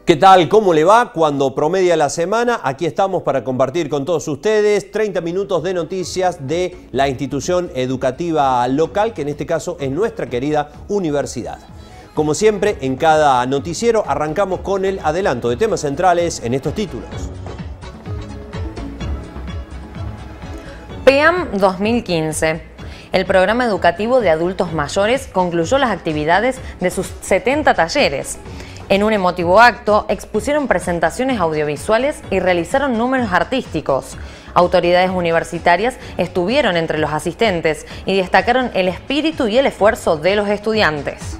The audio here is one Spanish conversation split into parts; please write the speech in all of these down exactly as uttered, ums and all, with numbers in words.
¿Qué tal? ¿Cómo le va? Cuando promedia la semana, aquí estamos para compartir con todos ustedes treinta minutos de noticias de la institución educativa local, que en este caso es nuestra querida universidad. Como siempre, en cada noticiero arrancamos con el adelanto de temas centrales en estos títulos. P E A M dos mil quince. El programa educativo de adultos mayores concluyó las actividades de sus setenta talleres. En un emotivo acto, expusieron presentaciones audiovisuales y realizaron números artísticos. Autoridades universitarias estuvieron entre los asistentes y destacaron el espíritu y el esfuerzo de los estudiantes.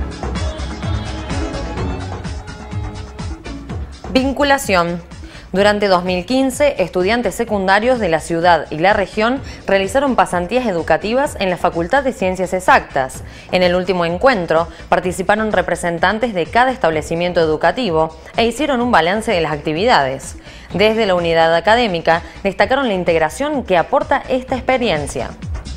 Vinculación. Durante dos mil quince, estudiantes secundarios de la ciudad y la región realizaron pasantías educativas en la Facultad de Ciencias Exactas. En el último encuentro, participaron representantes de cada establecimiento educativo e hicieron un balance de las actividades. Desde la unidad académica, destacaron la integración que aporta esta experiencia.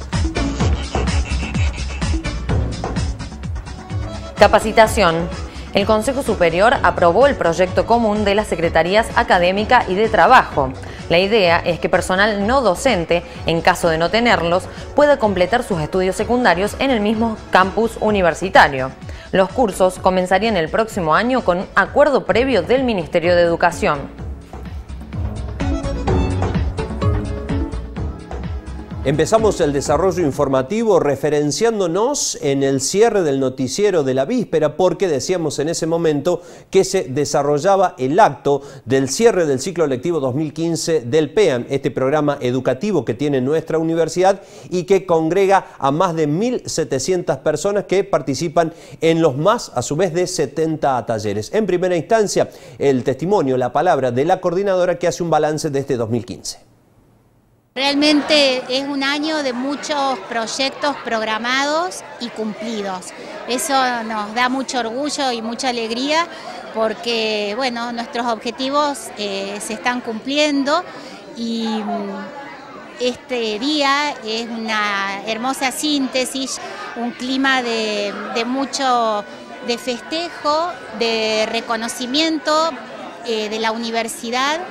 Capacitación. El Consejo Superior aprobó el proyecto común de las Secretarías Académica y de Trabajo. La idea es que personal no docente, en caso de no tenerlos, pueda completar sus estudios secundarios en el mismo campus universitario. Los cursos comenzarían el próximo año con acuerdo previo del Ministerio de Educación. Empezamos el desarrollo informativo referenciándonos en el cierre del noticiero de la víspera, porque decíamos en ese momento que se desarrollaba el acto del cierre del ciclo lectivo dos mil quince del P E A M, este programa educativo que tiene nuestra universidad y que congrega a más de mil setecientas personas que participan en los más, a su vez, de setenta talleres. En primera instancia, el testimonio, la palabra de la coordinadora que hace un balance de este dos mil quince. Realmente es un año de muchos proyectos programados y cumplidos. Eso nos da mucho orgullo y mucha alegría porque, bueno, nuestros objetivos eh, se están cumpliendo y este día es una hermosa síntesis, un clima de, de mucho de festejo, de reconocimiento eh, de la universidad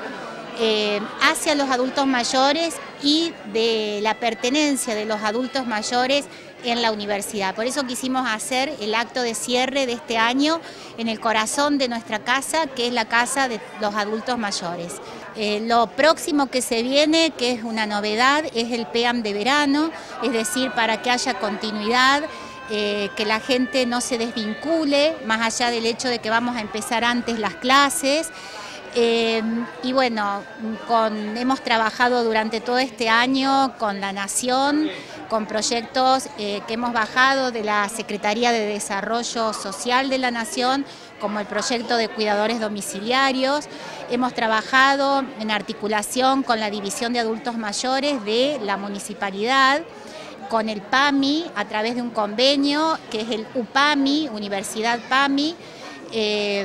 Eh, hacia los adultos mayores y de la pertenencia de los adultos mayores en la universidad. Por eso quisimos hacer el acto de cierre de este año en el corazón de nuestra casa, que es la Casa de los Adultos Mayores. Eh, lo próximo que se viene, que es una novedad, es el P E A M de verano, es decir, para que haya continuidad, eh, que la gente no se desvincule, más allá del hecho de que vamos a empezar antes las clases. Eh, y bueno, con, hemos trabajado durante todo este año con la Nación, con proyectos eh, que hemos bajado de la Secretaría de Desarrollo Social de la Nación, como el proyecto de cuidadores domiciliarios. Hemos trabajado en articulación con la División de Adultos Mayores de la Municipalidad, con el P A M I, a través de un convenio que es el U P A M I, Universidad P A M I. Eh,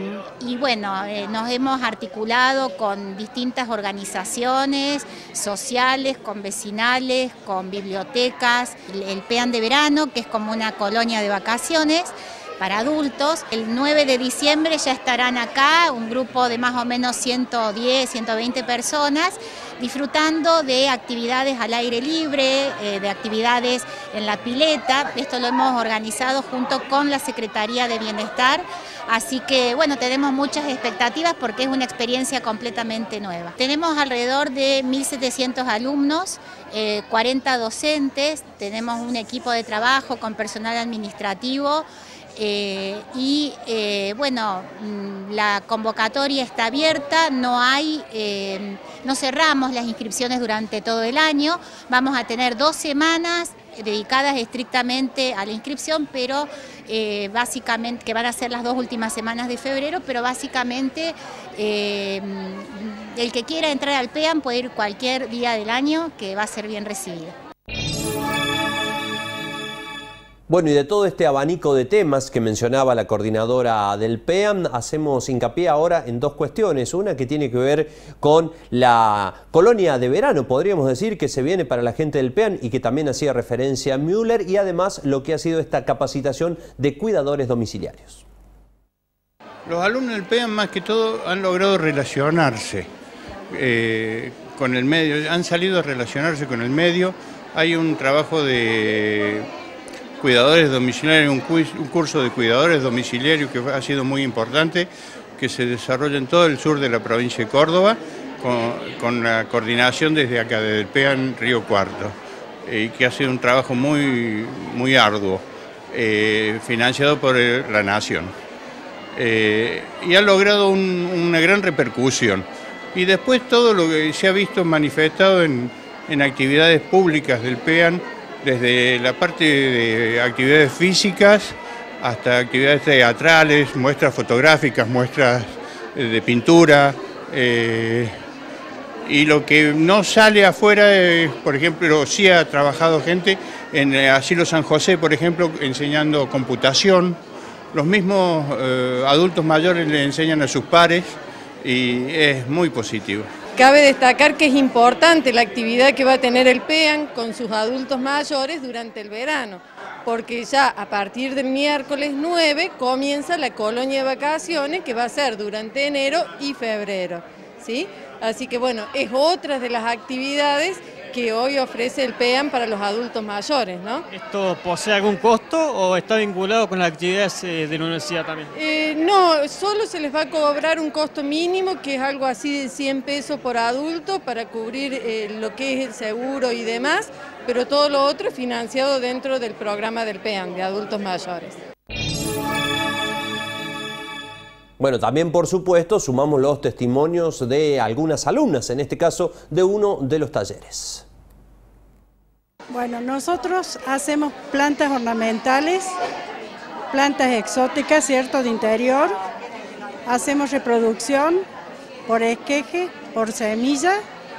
y bueno, eh, nos hemos articulado con distintas organizaciones sociales, con vecinales, con bibliotecas, el, el P E A M de verano, que es como una colonia de vacaciones para adultos. El nueve de diciembre ya estarán acá un grupo de más o menos ciento diez, ciento veinte personas disfrutando de actividades al aire libre, eh, de actividades en la pileta. Esto lo hemos organizado junto con la Secretaría de Bienestar, así que bueno, tenemos muchas expectativas porque es una experiencia completamente nueva. Tenemos alrededor de mil setecientos alumnos, eh, cuarenta docentes, tenemos un equipo de trabajo con personal administrativo. Eh, y eh, bueno, la convocatoria está abierta, no hay, eh, no cerramos las inscripciones durante todo el año, vamos a tener dos semanas dedicadas estrictamente a la inscripción, pero eh, básicamente, que van a ser las dos últimas semanas de febrero, pero básicamente eh, el que quiera entrar al P E A M puede ir cualquier día del año, que va a ser bien recibido. Bueno, y de todo este abanico de temas que mencionaba la coordinadora del P E A M, hacemos hincapié ahora en dos cuestiones. Una que tiene que ver con la colonia de verano, podríamos decir, que se viene para la gente del P E A M y que también hacía referencia a Müller, y además lo que ha sido esta capacitación de cuidadores domiciliarios. Los alumnos del PEAN más que todo han logrado relacionarse eh, con el medio, han salido a relacionarse con el medio. Hay un trabajo de cuidadores domiciliarios, un, un curso de cuidadores domiciliarios que ha sido muy importante, que se desarrolla en todo el sur de la provincia de Córdoba, con, con la coordinación desde acá, desde el PEAN Río Cuarto, y eh, que ha sido un trabajo muy, muy arduo, eh, financiado por el, la Nación. Eh, y ha logrado un, una gran repercusión. Y después todo lo que se ha visto manifestado en, en actividades públicas del PEAN, desde la parte de actividades físicas hasta actividades teatrales, muestras fotográficas, muestras de pintura. Eh, y lo que no sale afuera, es, por ejemplo, sí ha trabajado gente en el Asilo San José, por ejemplo, enseñando computación. Los mismos eh, adultos mayores le enseñan a sus pares y es muy positivo. Cabe destacar que es importante la actividad que va a tener el PEAN con sus adultos mayores durante el verano, porque ya a partir del miércoles nueve comienza la colonia de vacaciones que va a ser durante enero y febrero, ¿sí? Así que bueno, es otra de las actividades que hoy ofrece el PEAN para los adultos mayores, ¿no? ¿Esto posee algún costo o está vinculado con las actividades de la universidad también? Eh, no, solo se les va a cobrar un costo mínimo, que es algo así de cien pesos por adulto para cubrir eh, lo que es el seguro y demás, pero todo lo otro es financiado dentro del programa del PEAN, de adultos mayores. Bueno, también por supuesto sumamos los testimonios de algunas alumnas, en este caso de uno de los talleres. Bueno, nosotros hacemos plantas ornamentales, plantas exóticas, ¿cierto?, de interior. Hacemos reproducción por esqueje, por semilla.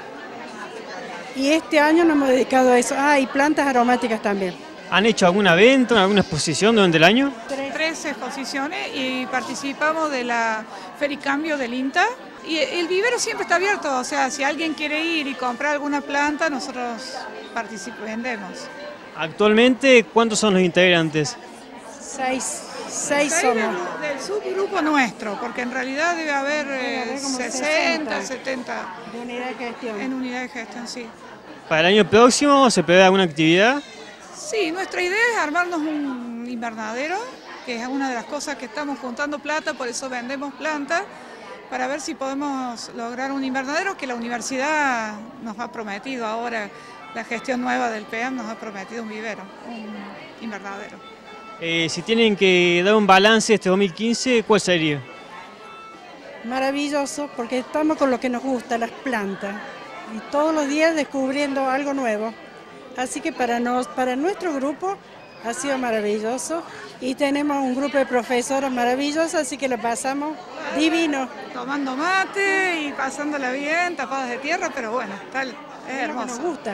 Y este año nos hemos dedicado a eso. Ah, y plantas aromáticas también. ¿Han hecho alguna venta, alguna exposición durante el año? Tres exposiciones y participamos de la Fericambio del INTA. Y el vivero siempre está abierto, o sea, si alguien quiere ir y comprar alguna planta, nosotros participamos, vendemos. Actualmente, ¿cuántos son los integrantes? Seis, seis, seis somos. Del, del subgrupo nuestro, porque en realidad debe haber, debe haber eh, sesenta, setenta. De unidad de gestión. En unidad de gestión, sí. ¿Para el año próximo se prevé alguna actividad? Sí, nuestra idea es armarnos un invernadero, que es una de las cosas que estamos juntando plata, por eso vendemos plantas, para ver si podemos lograr un invernadero que la universidad nos ha prometido ahora, la gestión nueva del PEAN nos ha prometido un vivero, un invernadero. Eh, si tienen que dar un balance este dos mil quince, ¿cuál sería? Maravilloso, porque estamos con lo que nos gusta, las plantas, y todos los días descubriendo algo nuevo. Así que para, nos, para nuestro grupo ha sido maravilloso y tenemos un grupo de profesoras maravillosos, así que lo pasamos divino. Tomando mate y pasándola bien, tapadas de tierra, pero bueno, tal, es hermoso. Nos gusta.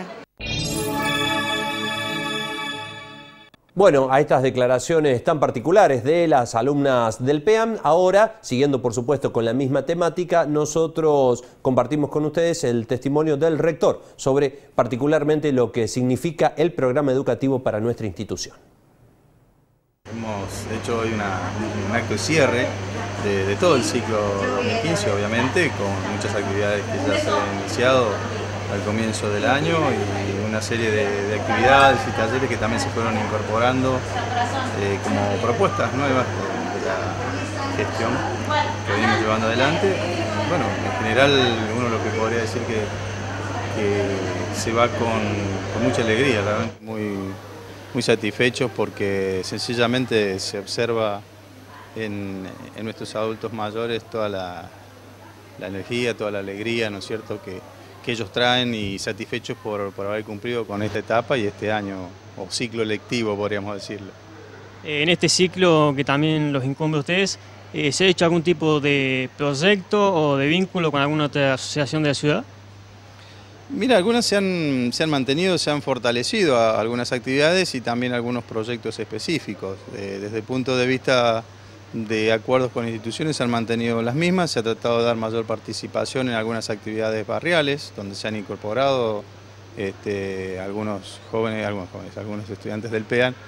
Bueno, a estas declaraciones tan particulares de las alumnas del PEAN, ahora, siguiendo por supuesto con la misma temática, nosotros compartimos con ustedes el testimonio del rector sobre particularmente lo que significa el programa educativo para nuestra institución. Hemos hecho hoy una, un acto de cierre de, de todo el ciclo dos mil quince, obviamente, con muchas actividades que ya se han iniciado al comienzo del año y una serie de, de actividades y talleres que también se fueron incorporando eh, como propuestas nuevas de, de la gestión que venimos llevando adelante. Bueno, en general uno lo que podría decir que, que se va con, con mucha alegría, realmente muy, muy satisfechos porque sencillamente se observa en, en nuestros adultos mayores toda la, la energía, toda la alegría, ¿no es cierto?, que que ellos traen y satisfechos por, por haber cumplido con esta etapa y este año, o ciclo lectivo, podríamos decirlo. En este ciclo que también los incumbe a ustedes, eh, ¿se ha hecho algún tipo de proyecto o de vínculo con alguna otra asociación de la ciudad? Mira, algunas se han, se han mantenido, se han fortalecido a algunas actividades y también algunos proyectos específicos. Eh, desde el punto de vista de acuerdos con instituciones se han mantenido las mismas, se ha tratado de dar mayor participación en algunas actividades barriales, donde se han incorporado este, algunos jóvenes, algunos jóvenes, algunos estudiantes del PEAN,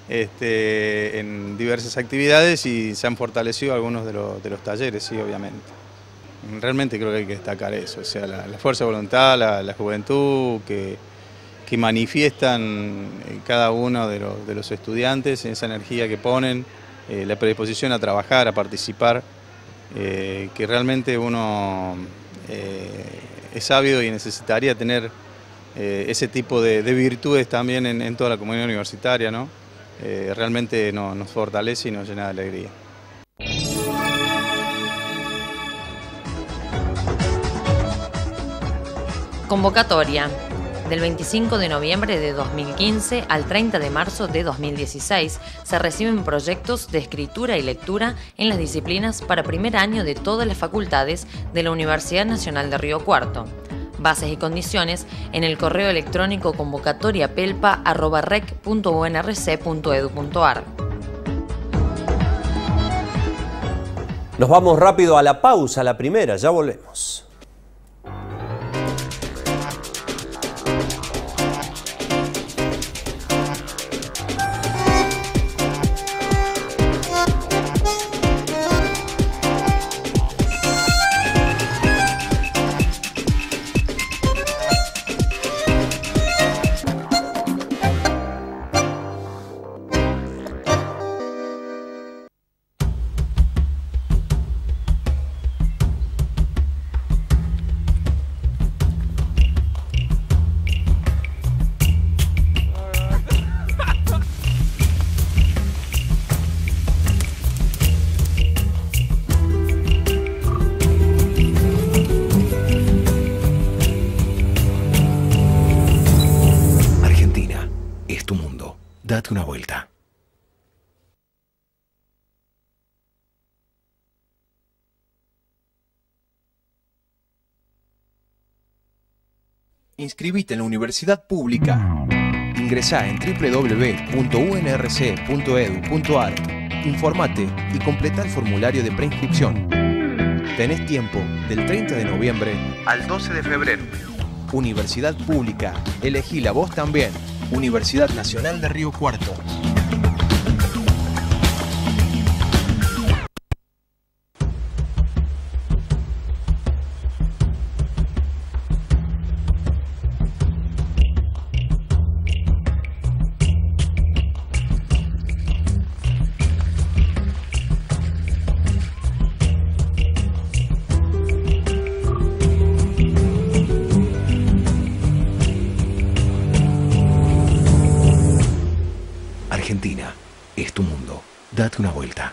este, en diversas actividades y se han fortalecido algunos de los, de los talleres, sí, obviamente. Realmente creo que hay que destacar eso, o sea, la, la fuerza de voluntad, la, la juventud que, que manifiestan cada uno de los, de los estudiantes, esa energía que ponen, eh, la predisposición a trabajar, a participar, eh, que realmente uno eh, es sabio y necesitaría tener eh, ese tipo de, de virtudes también en, en toda la comunidad universitaria, ¿no? Eh, realmente no, nos fortalece y nos llena de alegría. Convocatoria. Del veinticinco de noviembre de dos mil quince al treinta de marzo de dos mil dieciséis se reciben proyectos de escritura y lectura en las disciplinas para primer año de todas las facultades de la Universidad Nacional de Río Cuarto. Bases y condiciones en el correo electrónico convocatoriapelpa arroba rec punto u n r c punto edu punto a r. Nos vamos rápido a la pausa, la primera, ya volvemos. Date una vuelta. Inscribite en la universidad pública. Ingresá en doble u doble u doble u punto u n r c punto edu punto a r. Informate y completa el formulario de preinscripción. Tenés tiempo del treinta de noviembre al doce de febrero. Universidad pública. Elegíla vos también. Universidad Nacional de Río Cuarto. Argentina es tu mundo. Date una vuelta.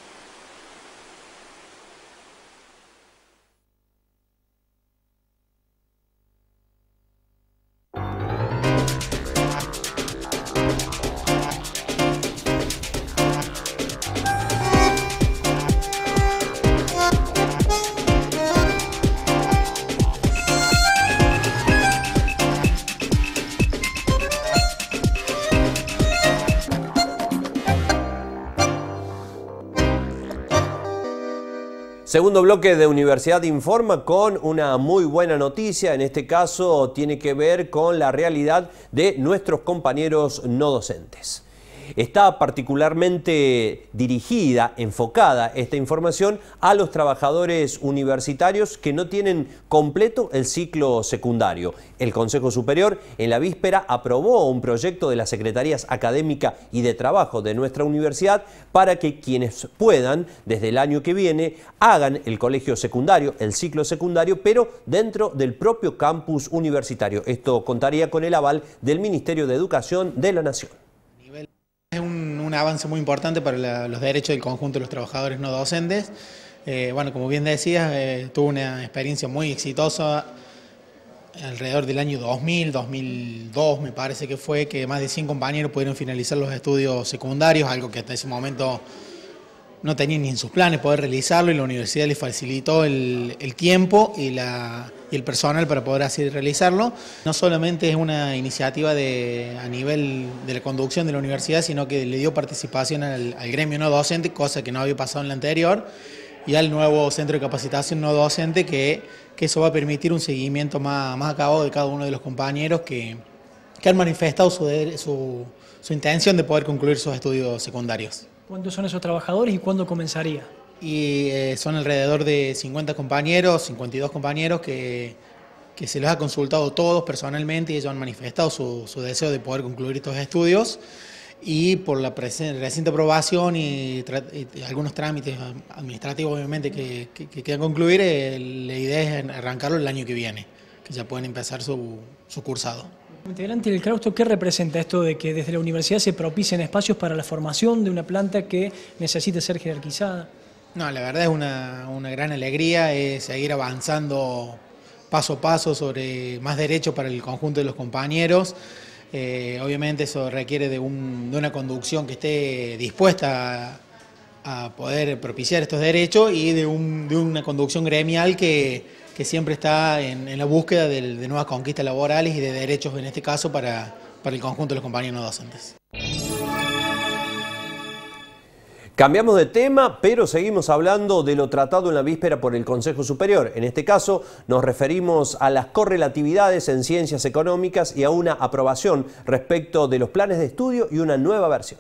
Segundo bloque de Universidad Informa con una muy buena noticia. En este caso tiene que ver con la realidad de nuestros compañeros no docentes. Está particularmente dirigida, enfocada esta información a los trabajadores universitarios que no tienen completo el ciclo secundario. El Consejo Superior en la víspera aprobó un proyecto de las Secretarías Académica y de Trabajo de nuestra universidad para que quienes puedan, desde el año que viene, hagan el colegio secundario, el ciclo secundario, pero dentro del propio campus universitario. Esto contaría con el aval del Ministerio de Educación de la Nación. Es un, un avance muy importante para la, los derechos del conjunto de los trabajadores no docentes. Eh, bueno, como bien decías, eh, tuvo una experiencia muy exitosa alrededor del año dos mil, dos mil dos me parece que fue, que más de cien compañeros pudieron finalizar los estudios secundarios, algo que hasta ese momento no tenían ni en sus planes poder realizarlo, y la universidad les facilitó el, el tiempo y, la, y el personal para poder así realizarlo. No solamente es una iniciativa de, a nivel de la conducción de la universidad, sino que le dio participación al, al gremio no docente, cosa que no había pasado en la anterior, y al nuevo centro de capacitación no docente, que, que eso va a permitir un seguimiento más, más acabado de cada uno de los compañeros que, que han manifestado su, su, su intención de poder concluir sus estudios secundarios. ¿Cuántos son esos trabajadores y cuándo comenzaría? Y eh, son alrededor de cincuenta compañeros, cincuenta y dos compañeros que, que se los ha consultado todos personalmente y ellos han manifestado su, su deseo de poder concluir estos estudios. Y por la reciente aprobación y, y algunos trámites administrativos obviamente que, que, que quieran concluir, eh, la idea es arrancarlo el año que viene, que ya pueden empezar su, su cursado. Integrante del claustro, ¿qué representa esto de que desde la universidad se propicien espacios para la formación de una planta que necesita ser jerarquizada? No, la verdad es una, una gran alegría, es seguir avanzando paso a paso sobre más derechos para el conjunto de los compañeros. Eh, obviamente eso requiere de, un, de una conducción que esté dispuesta a, a poder propiciar estos derechos y de, un, de una conducción gremial que, que siempre está en, en la búsqueda de, de nuevas conquistas laborales y de derechos, en este caso, para, para el conjunto de los compañeros no docentes. Cambiamos de tema, pero seguimos hablando de lo tratado en la víspera por el Consejo Superior. En este caso nos referimos a las correlatividades en ciencias económicas y a una aprobación respecto de los planes de estudio y una nueva versión.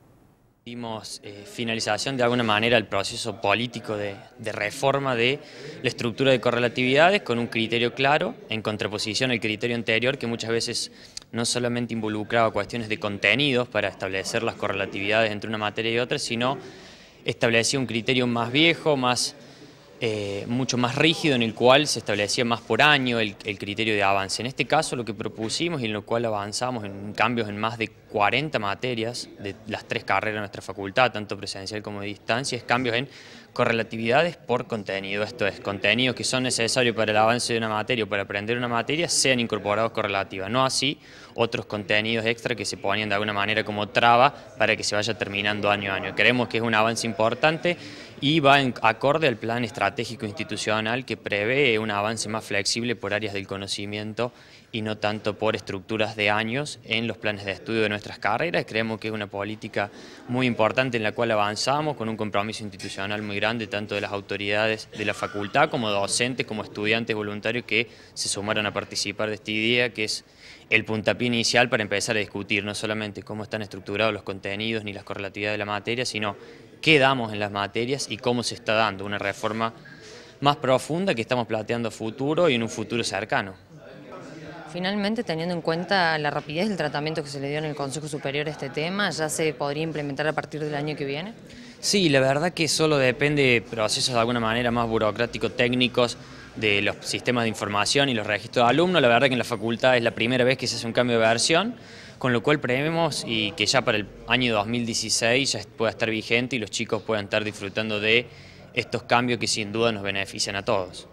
Dimos eh, finalización de alguna manera al proceso político de, de reforma de la estructura de correlatividades con un criterio claro, en contraposición al criterio anterior que muchas veces no solamente involucraba cuestiones de contenidos para establecer las correlatividades entre una materia y otra, sino establecía un criterio más viejo, más, eh, mucho más rígido, en el cual se establecía más por año el, el criterio de avance. En este caso lo que propusimos y en lo cual avanzamos en cambios en más de cuarenta materias de las tres carreras de nuestra facultad, tanto presencial como de distancia, es cambios en correlatividades por contenido. Esto es, contenidos que son necesarios para el avance de una materia o para aprender una materia sean incorporados correlativas, no así otros contenidos extra que se ponían de alguna manera como traba para que se vaya terminando año a año. Creemos que es un avance importante y va en acorde al plan estratégico institucional que prevé un avance más flexible por áreas del conocimiento y no tanto por estructuras de años en los planes de estudio de nuestras carreras. Creemos que es una política muy importante en la cual avanzamos con un compromiso institucional muy grande, tanto de las autoridades de la facultad como docentes, como estudiantes voluntarios que se sumaron a participar de esta idea, que es el puntapié inicial para empezar a discutir no solamente cómo están estructurados los contenidos ni las correlatividades de la materia, sino qué damos en las materias y cómo se está dando una reforma más profunda que estamos planteando a futuro y en un futuro cercano. Finalmente, teniendo en cuenta la rapidez del tratamiento que se le dio en el Consejo Superior a este tema, ¿ya se podría implementar a partir del año que viene? Sí, la verdad que solo depende de procesos de alguna manera más burocráticos, técnicos, de los sistemas de información y los registros de alumnos. La verdad que en la facultad es la primera vez que se hace un cambio de versión, con lo cual prevemos y que ya para el año dos mil dieciséis ya pueda estar vigente y los chicos puedan estar disfrutando de estos cambios que sin duda nos benefician a todos.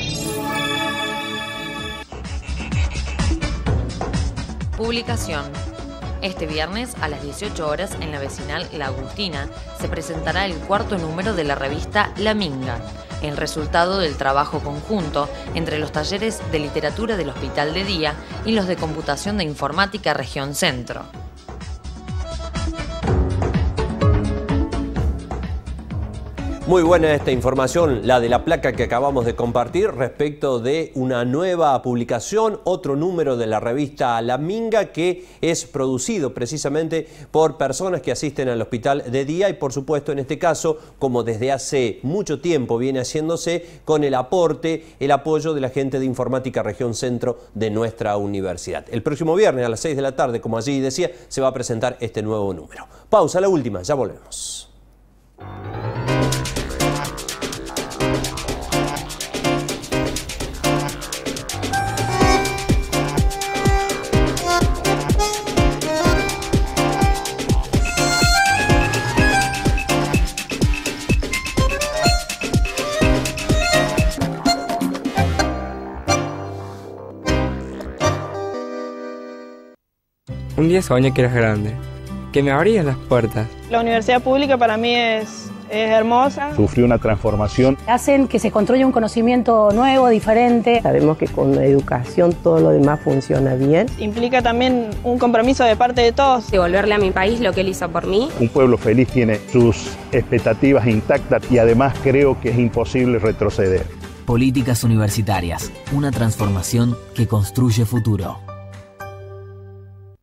Publicación. Este viernes a las dieciocho horas en la vecinal La Agustina se presentará el cuarto número de la revista La Minga, el resultado del trabajo conjunto entre los talleres de literatura del Hospital de Día y los de computación de informática Región Centro. Muy buena esta información, la de la placa que acabamos de compartir respecto de una nueva publicación, otro número de la revista La Minga que es producido precisamente por personas que asisten al Hospital de Día y por supuesto en este caso, como desde hace mucho tiempo viene haciéndose, con el aporte, el apoyo de la gente de Informática Región Centro de nuestra universidad. El próximo viernes a las seis de la tarde, como allí decía, se va a presentar este nuevo número. Pausa, la última, ya volvemos. Un día soñé que eras grande, que me abrías las puertas. La universidad pública para mí es, es hermosa. Sufrió una transformación. Hacen que se construya un conocimiento nuevo, diferente. Sabemos que con la educación todo lo demás funciona bien. Implica también un compromiso de parte de todos. Devolverle a mi país lo que él hizo por mí. Un pueblo feliz tiene sus expectativas intactas y además creo que es imposible retroceder. Políticas universitarias, una transformación que construye futuro.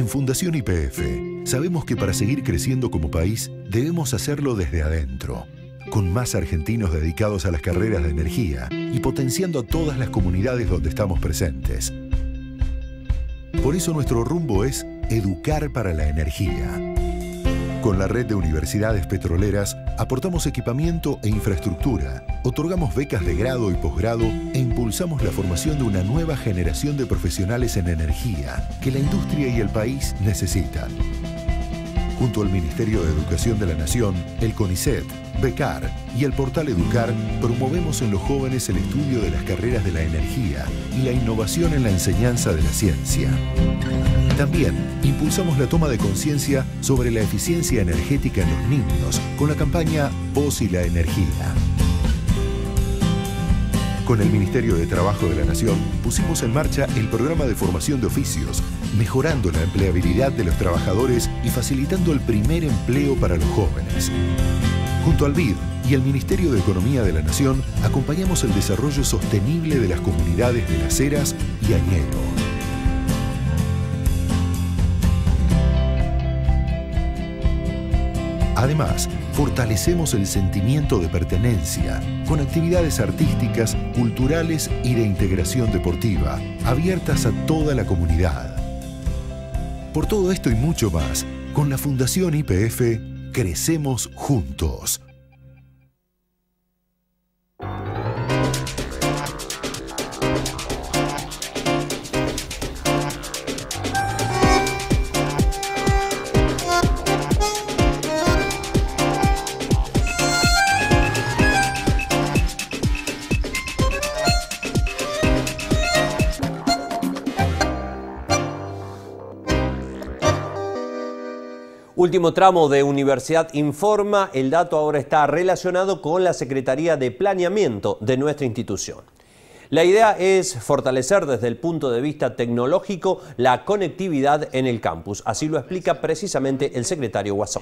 Fundación Y P F sabemos que para seguir creciendo como país debemos hacerlo desde adentro, con más argentinos dedicados a las carreras de energía y potenciando a todas las comunidades donde estamos presentes. Por eso nuestro rumbo es educar para la energía. Con la red de universidades petroleras aportamos equipamiento e infraestructura, otorgamos becas de grado y posgrado e impulsamos la formación de una nueva generación de profesionales en energía que la industria y el país necesitan. Junto al Ministerio de Educación de la Nación, el CONICET, Becar y el portal Educar, promovemos en los jóvenes el estudio de las carreras de la energía y la innovación en la enseñanza de la ciencia. También impulsamos la toma de conciencia sobre la eficiencia energética en los niños con la campaña Vos y la Energía. Con el Ministerio de Trabajo de la Nación pusimos en marcha el programa de formación de oficios, mejorando la empleabilidad de los trabajadores y facilitando el primer empleo para los jóvenes. Junto al B I D y el Ministerio de Economía de la Nación acompañamos el desarrollo sostenible de las comunidades de Las Heras y Añelo. Además, fortalecemos el sentimiento de pertenencia con actividades artísticas, culturales y de integración deportiva, abiertas a toda la comunidad. Por todo esto y mucho más, con la Fundación Y P F, crecemos juntos. Último tramo de Universidad Informa, el dato ahora está relacionado con la Secretaría de Planeamiento de nuestra institución. La idea es fortalecer desde el punto de vista tecnológico la conectividad en el campus. Así lo explica precisamente el secretario Guasón.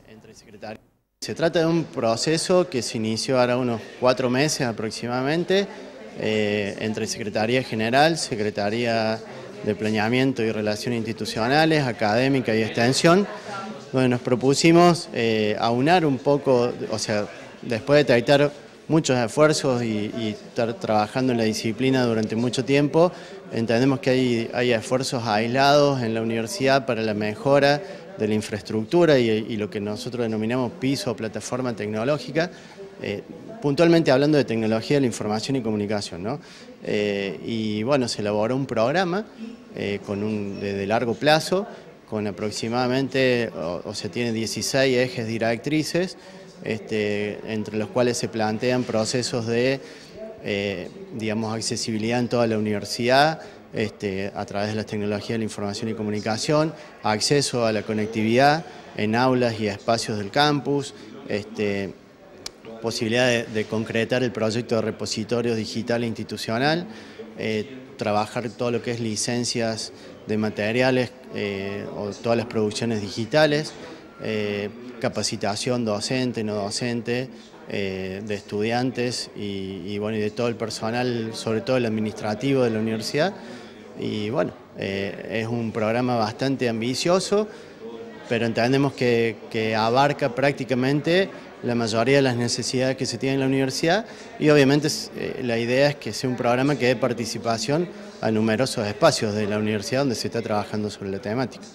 Se trata de un proceso que se inició ahora unos cuatro meses aproximadamente eh, entre Secretaría General, Secretaría de Planeamiento y Relaciones Institucionales, Académica y Extensión, donde nos propusimos eh, aunar un poco, o sea, después de detectar muchos esfuerzos y, y estar trabajando en la disciplina durante mucho tiempo, entendemos que hay, hay esfuerzos aislados en la universidad para la mejora de la infraestructura y, y lo que nosotros denominamos piso o plataforma tecnológica, eh, puntualmente hablando de tecnología de la información y comunicación, ¿no? Eh, y bueno, se elaboró un programa eh, con un, de, de largo plazo, con aproximadamente, o, o sea, tiene dieciséis ejes directrices, este, entre los cuales se plantean procesos de, eh, digamos, accesibilidad en toda la universidad, este, a través de las tecnologías de la información y comunicación, acceso a la conectividad en aulas y espacios del campus, este, posibilidad de, de concretar el proyecto de repositorio digital e institucional, eh, trabajar todo lo que es licencias de materiales eh, o todas las producciones digitales, eh, capacitación docente, no docente, eh, de estudiantes y, y, bueno, y de todo el personal, sobre todo el administrativo de la universidad. Y bueno, eh, es un programa bastante ambicioso, pero entendemos que, que abarca prácticamente la mayoría de las necesidades que se tienen en la universidad y obviamente eh, la idea es que sea un programa que dé participación a numerosos espacios de la universidad donde se está trabajando sobre la temática.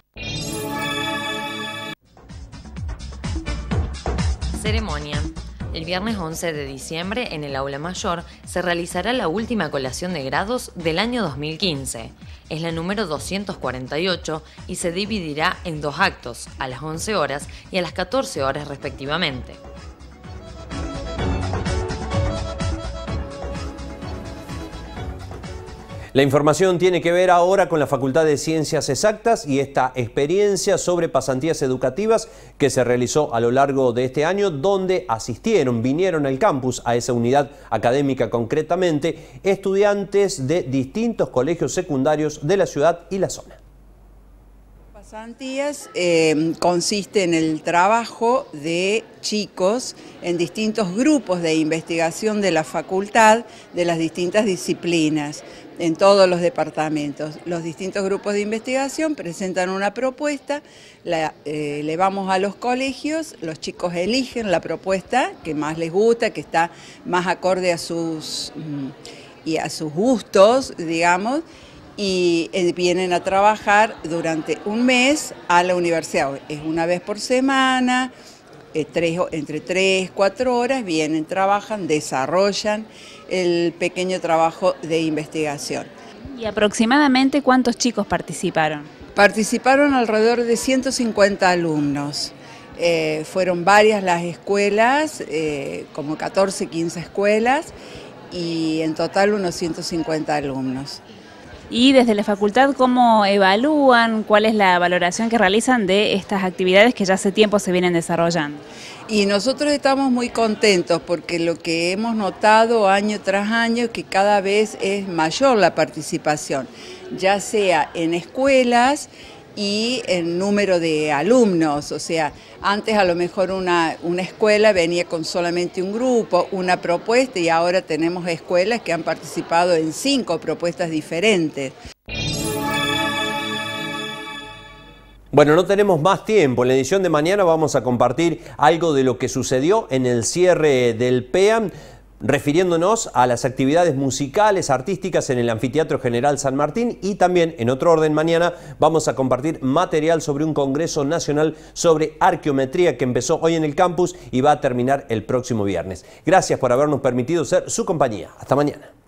Ceremonia. El viernes once de diciembre, en el Aula Mayor, se realizará la última colación de grados del año dos mil quince. Es la número doscientos cuarenta y ocho y se dividirá en dos actos, a las once horas y a las catorce horas respectivamente. La información tiene que ver ahora con la Facultad de Ciencias Exactas y esta experiencia sobre pasantías educativas que se realizó a lo largo de este año, donde asistieron, vinieron al campus, a esa unidad académica concretamente, estudiantes de distintos colegios secundarios de la ciudad y la zona. Pasantías eh, consiste en el trabajo de chicos en distintos grupos de investigación de la facultad, de las distintas disciplinas, en todos los departamentos. Los distintos grupos de investigación presentan una propuesta, la eh, elevamos a los colegios, los chicos eligen la propuesta que más les gusta, que está más acorde a sus, y a sus gustos, digamos, y vienen a trabajar durante un mes a la universidad. Es una vez por semana, eh, tres, entre tres, cuatro horas, vienen, trabajan, desarrollan el pequeño trabajo de investigación. ¿Y aproximadamente cuántos chicos participaron? Participaron alrededor de ciento cincuenta alumnos. Eh, fueron varias las escuelas, eh, como catorce, quince escuelas, y en total unos ciento cincuenta alumnos. Y desde la facultad, ¿cómo evalúan? ¿Cuál es la valoración que realizan de estas actividades que ya hace tiempo se vienen desarrollando? Y nosotros estamos muy contentos porque lo que hemos notado año tras año es que cada vez es mayor la participación, ya sea en escuelas y en número de alumnos. O sea, antes a lo mejor una, una escuela venía con solamente un grupo, una propuesta, y ahora tenemos escuelas que han participado en cinco propuestas diferentes. Bueno, no tenemos más tiempo. En la edición de mañana vamos a compartir algo de lo que sucedió en el cierre del P E A M, refiriéndonos a las actividades musicales, artísticas en el Anfiteatro General San Martín, y también, en otro orden, mañana vamos a compartir material sobre un Congreso Nacional sobre Arqueometría que empezó hoy en el campus y va a terminar el próximo viernes. Gracias por habernos permitido ser su compañía. Hasta mañana.